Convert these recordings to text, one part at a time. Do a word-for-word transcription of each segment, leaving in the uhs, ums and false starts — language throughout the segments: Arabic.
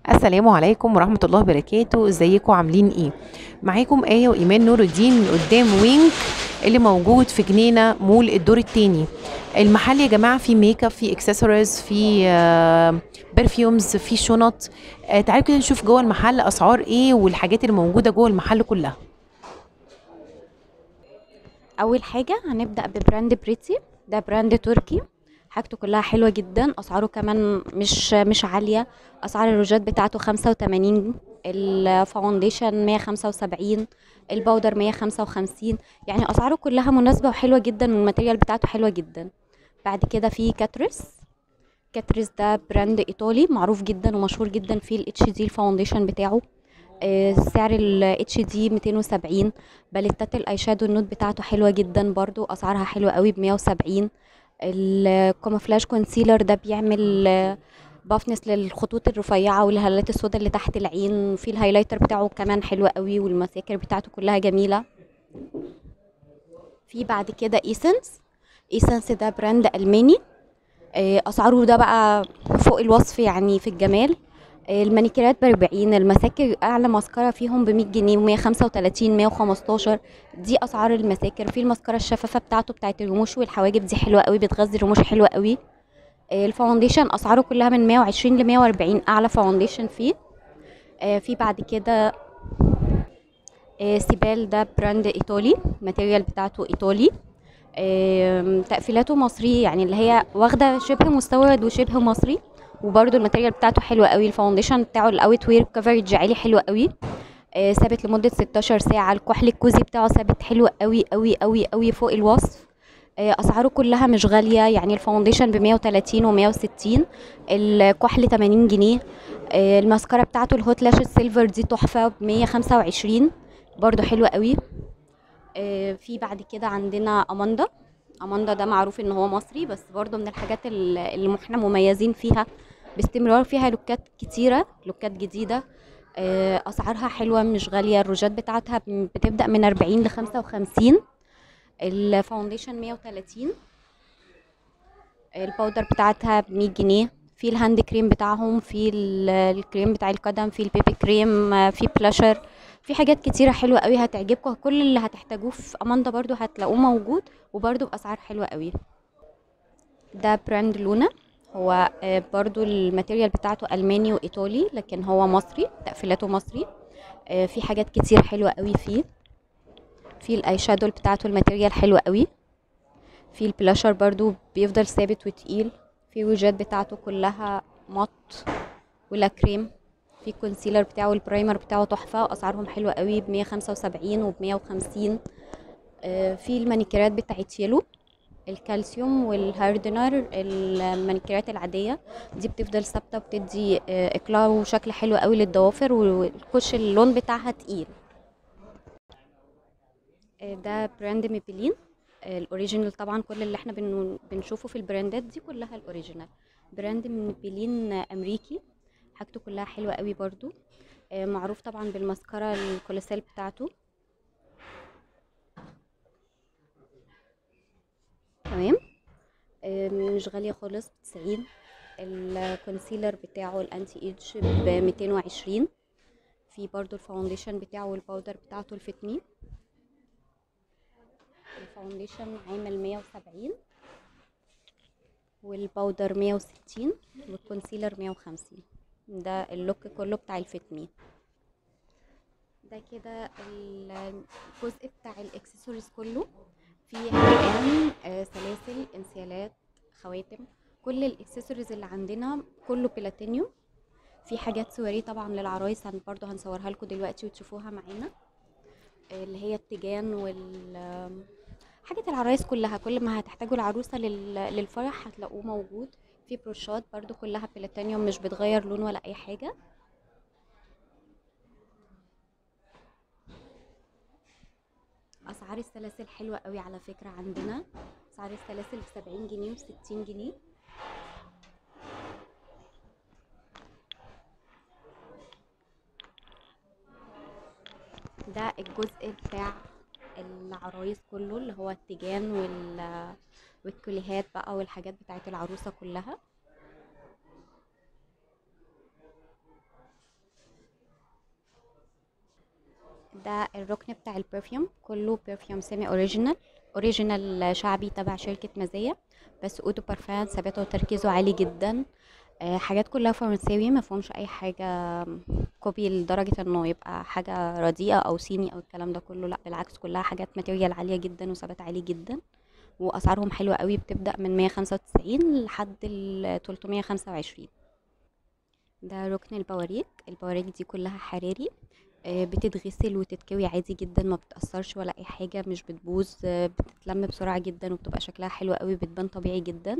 السلام عليكم ورحمة الله وبركاته، ازيكم عاملين ايه؟ معاكم آية وإيمان نور الدين من قدام وينك اللي موجود في جنينة مول الدور التاني. المحل يا جماعة فيه ميك اب، فيه اكسسوارز، فيه برفيومز، فيه شنط. آه، تعالوا كده نشوف جوه المحل اسعار ايه والحاجات اللي موجودة جوه المحل كلها. اول حاجه هنبدا ببراند بريتي. ده براند تركي، حاجته كلها حلوه جدا، اسعاره كمان مش مش عاليه. اسعار الروجات بتاعته خمسة وتمانين، الفاونديشن مية وخمسة وسبعين، الباودر مية وخمسة وخمسين. يعني اسعاره كلها مناسبه وحلوه جدا، والماتيريال بتاعته حلوه جدا. بعد كده في كاتريس. كاتريس ده براند ايطالي معروف جدا ومشهور جدا في الاتش دي الفاونديشن بتاعه. آه، سعر ال اتش دي ميتين وسبعين. باليتات الاي شادو النوت بتاعته حلوه جدا برضو، اسعارها حلوه قوي ب مية وسبعين. الكومافلاج كونسيلر ده بيعمل آه، بافنس للخطوط الرفيعه والهالات السوداء اللي تحت العين. في الهايلايتر بتاعه كمان حلو قوي، والمساكر بتاعته كلها جميله. في بعد كده ايسنس. ايسنس ده براند الماني. آه، اسعاره ده بقى فوق الوصف يعني في الجمال. آه، المانيكيرات بأربعين، المساكر أعلى مسكرة فيهم بمية جنيه، ومية خمسة وتلاتين، مية وخمستاشر. دي أسعار المساكر. في المسكرة الشفافة بتاعته بتاعت الرموش والحواجب، دي حلوة قوي، بتغذي الرموش حلوة قوي. آه، الفاونديشن أسعاره كلها من مية وعشرين ل مية وأربعين، أعلى فاونديشن فيه. آه، في بعد كده آه، سيبال. ده براند إيطالي، الماتيريال بتاعته إيطالي. آم، تقفيلاته مصري، يعني اللي هي واخده شبه مستورد وشبه مصري. وبرده الماتيريال بتاعته حلوه قوي. الفاونديشن بتاعه الاوت وير كفرج عالي حلو قوي. آه، ثابت لمده ستاشر ساعه. الكحل الكوزي بتاعه ثابت حلو قوي قوي قوي قوي فوق الوصف. آه، اسعاره كلها مش غاليه، يعني الفاونديشن ب مية وتلاتين و مية وستين، الكحل تمانين جنيه. آه، الماسكارا بتاعته الهوت لاش السيلفر دي تحفه ب مية وخمسة وعشرين، برضو حلوه قوي. آه، في بعد كده عندنا اماندا. اماندا ده معروف ان هو مصري، بس برضو من الحاجات ال- اللي احنا مميزين فيها باستمرار. فيها لوكات كتيرة، لوكات جديدة. آه، اسعارها حلوة مش غالية. الروجات بتاعتها بتبدأ من أربعين ل خمسة وخمسين. الفاونديشن مية وتلاتين. الباودر بتاعتها ب مية جنيه. في الهاند كريم بتاعهم، في ال- الكريم بتاع القدم، في البيبي كريم، آه، في بلاشر. في حاجات كتيرة حلوة قوي هتعجبكم. كل اللي هتحتاجوه في اماندا برضو هتلاقوه موجود، وبرضو بأسعار حلوة قوي. ده براند لونا. هو آه، برضو الماتيريال بتاعته ألماني وإيطالي، لكن هو مصري، تقفيلاته مصري. آه، في حاجات كتير حلوة قوي فيه. في الاي شادو بتاعته الماتيريال حلوة قوي. في البلاشر برضو بيفضل ثابت وتقيل. في وجات بتاعته كلها مط ولا كريم. في الكونسيلر بتاعه البرايمر بتاعه تحفة، أسعارهم حلوة قوي ب مية وخمسة وسبعين وب مية وخمسين. آه، في المانيكيرات بتاعت يلو، الكالسيوم والهاردنر. المانيكيرات العادية دي بتفضل ثابتة، بتدي آه، إقلاع وشكل حلو قوي للضوافر، والكش اللون بتاعها تقيل. آه، ده براند ميبلين. آه، الاوريجينال طبعا. كل اللي احنا بن- بنشوفه في البراندات دي كلها الاوريجينال. براند ميبلين آه، امريكي، حاجته كلها حلوة قوي برضو. آه، معروف طبعا بالماسكارا الكوليسيل بتاعته. تمام. آه، مش غالية خالص، بتسعين. الكونسيلر بتاعه الانتي ايدج ب ميتين وعشرين. في برضو الفاونديشن بتاعه والباودر بتاعته الفيتمي. الفاونديشن عامل مية وسبعين، والباودر مية وستين، والكونسيلر مية وخمسين. ده اللوك كله بتاع الفيتمي. ده كده الجزء بتاع الاكسسوارز كله. في حلقان، آه، سلاسل، انسيالات، خواتم. كل الاكسسوارز اللي عندنا كله بلاتينيوم. في حاجات سواري طبعا للعرايس، هن برضو هنصورها لكم دلوقتي وتشوفوها معانا. آه، اللي هي التيجان وال آم، حاجة العرايس كلها. كل ما هتحتاجوا العروسة لل... للفرح هتلاقوه موجود. في بروشات برضو كلها بلاتينيوم، مش بتغير لون ولا اي حاجة. اسعار السلاسل حلوة قوي على فكرة عندنا. اسعار السلاسل بسبعين جنيه وستين جنيه. ده الجزء بتاع العرايس كله، اللي هو التيجان وال والكوليهات بقى والحاجات بتاعت العروسة كلها. ده الركن بتاع البرفيوم، كله برفيوم سيمي اوريجينال، اوريجينال شعبي تبع شركة مزية، بس اودو بارفان ثباته وتركيزه عالي جدا. آه، حاجات كلها فرنساوي، ما فيهمش اي حاجة كوبي لدرجة انه يبقى حاجة رديئة او صيني او الكلام ده كله، لا بالعكس كلها حاجات ماتيريال عالية جدا وثبات عالي جدا، واسعارهم حلوة قوي، بتبدأ من مية خمسة وتسعين لحد ال تلتمية خمسة وعشرين. ده ركن البواريك، البواريك دي كلها حراري، آه، بتتغسل وتتكوي عادي جدا، ما بتأثرش ولا اي حاجة، مش بتبوظ، آه، بتتلم بسرعة جدا وبتبقى شكلها حلو قوي، بتبان طبيعي جدا.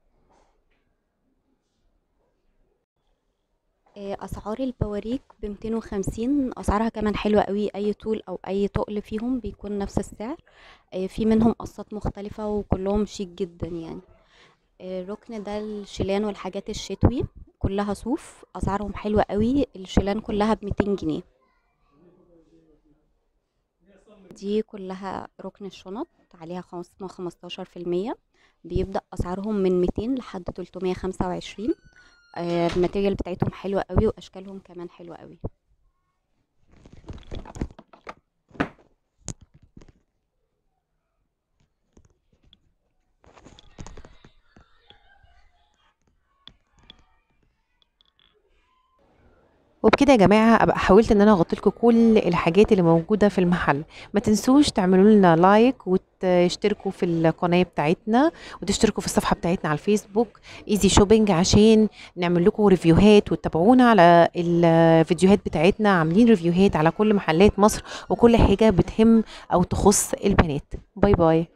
آه، اسعار البواريك ب ميتين وخمسين، اسعارها كمان حلوة قوي، اي طول او اي تقل فيهم بيكون نفس السعر. آه، في منهم قصات مختلفة وكلهم شيك جدا يعني. آه، الركن ده الشيلان والحاجات الشتوي، كلها صوف، اسعارهم حلوة قوي، الشيلان كلها ب ميتين جنيه. دي كلها ركن الشنط، عليها خصم خمستاشر في المية، بيبدأ أسعارهم من ميتين لحد تلتمية خمسة وعشرين. آه، الماتيريال بتاعتهم حلوة قوي وأشكالهم كمان حلوة قوي. وبكده يا جماعة ابقى حاولت ان انا اغطي لكم كل الحاجات اللي موجودة في المحل. ما تنسوش تعملوا لنا لايك وتشتركوا في القناة بتاعتنا وتشتركوا في الصفحة بتاعتنا على الفيسبوك ايزي شوبينج، عشان نعمل لكم ريفيوهات، وتتابعونا على الفيديوهات بتاعتنا، عاملين ريفيوهات على كل محلات مصر وكل حاجة بتهم او تخص البنات. باي باي.